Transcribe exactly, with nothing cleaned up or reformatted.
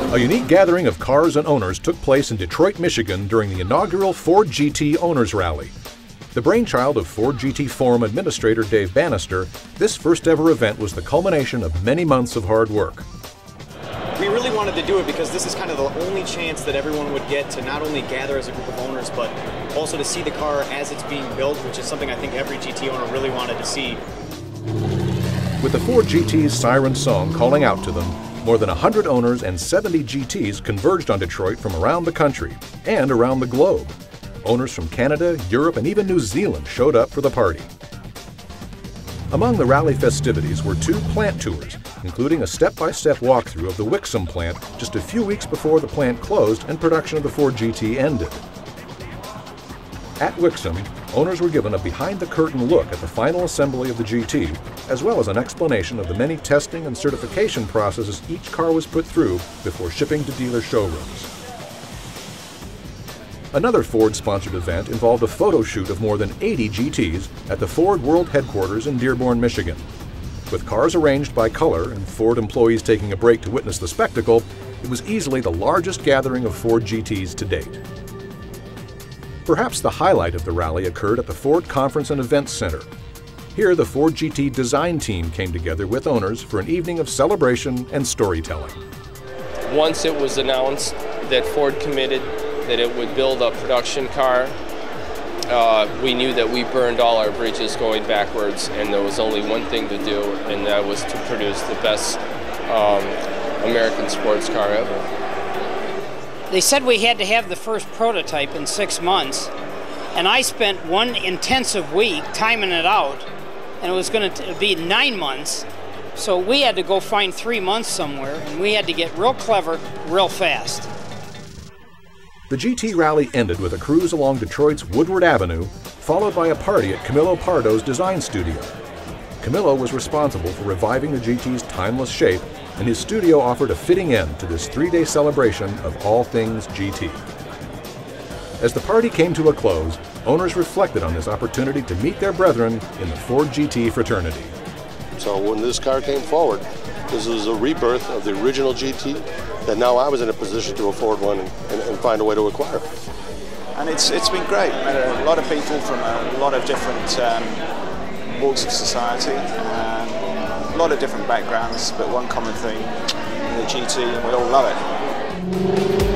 A unique gathering of cars and owners took place in Detroit, Michigan during the inaugural Ford G T Owners Rally. The brainchild of Ford G T Forum Administrator Dave Bannister, this first-ever event was the culmination of many months of hard work. We really wanted to do it because this is kind of the only chance that everyone would get to not only gather as a group of owners, but also to see the car as it's being built, which is something I think every G T owner really wanted to see. With the Ford G T's siren song calling out to them, more than one hundred owners and seventy G Ts converged on Detroit from around the country and around the globe. Owners from Canada, Europe, and even New Zealand showed up for the party. Among the rally festivities were two plant tours, including a step-by-step walkthrough of the Wixom plant just a few weeks before the plant closed and production of the Ford G T ended. At Wixom, owners were given a behind-the-curtain look at the final assembly of the G T, as well as an explanation of the many testing and certification processes each car was put through before shipping to dealer showrooms. Another Ford-sponsored event involved a photo shoot of more than eighty G Ts at the Ford World Headquarters in Dearborn, Michigan. With cars arranged by color and Ford employees taking a break to witness the spectacle, it was easily the largest gathering of Ford G Ts to date. Perhaps the highlight of the rally occurred at the Ford Conference and Events Center. Here, the Ford G T design team came together with owners for an evening of celebration and storytelling. Once it was announced that Ford committed that it would build a production car, uh, we knew that we burned all our bridges going backwards, and there was only one thing to do, and that was to produce the best um, American sports car ever. They said we had to have the first prototype in six months, and I spent one intensive week timing it out, and it was going to be nine months, so we had to go find three months somewhere, and we had to get real clever real fast. The G T rally ended with a cruise along Detroit's Woodward Avenue, followed by a party at Camillo Pardo's design studio. Camillo was responsible for reviving the G T's timeless shape, and his studio offered a fitting end to this three-day celebration of all things G T. As the party came to a close, owners reflected on this opportunity to meet their brethren in the Ford G T fraternity. So when this car came forward, this was a rebirth of the original G T that now I was in a position to afford one and, and, and find a way to acquire. And it's it's been great. I met a lot of people from a lot of different um, walks of society, and a lot of different backgrounds, but one common theme, the G T, and we all love it.